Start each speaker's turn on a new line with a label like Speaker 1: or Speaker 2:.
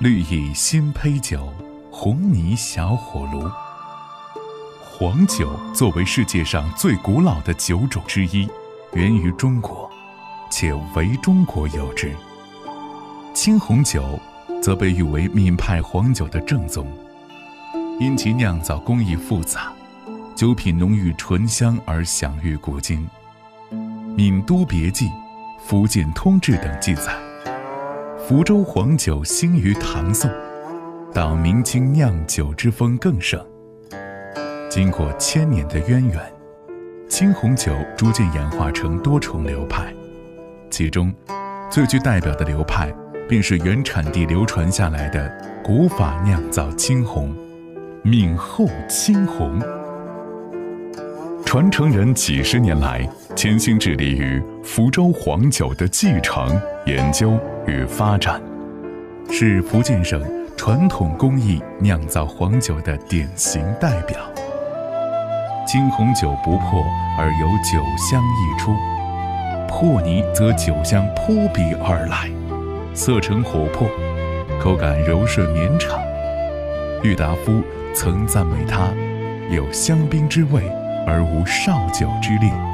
Speaker 1: 绿蚁新醅酒，红泥小火炉。黄酒作为世界上最古老的酒种之一，源于中国，且唯中国有之。青红酒则被誉为闽派黄酒的正宗，因其酿造工艺复杂，酒品浓郁醇香而享誉古今。《闽都别记》《福建通志》等记载，福州黄酒兴于唐宋，到明清酿酒之风更盛。经过千年的渊源，青红酒逐渐演化成多重流派，其中最具代表的流派便是原产地流传下来的古法酿造青红——闽后青红。传承人几十年来潜心致力于福州黄酒的继承、研究与发展，是福建省传统工艺酿造黄酒的典型代表。青红酒不破而有酒香溢出，破泥则酒香扑鼻而来，色呈琥珀，口感柔顺绵长。郁达夫曾赞美它有香槟之味而无绍酒之烈。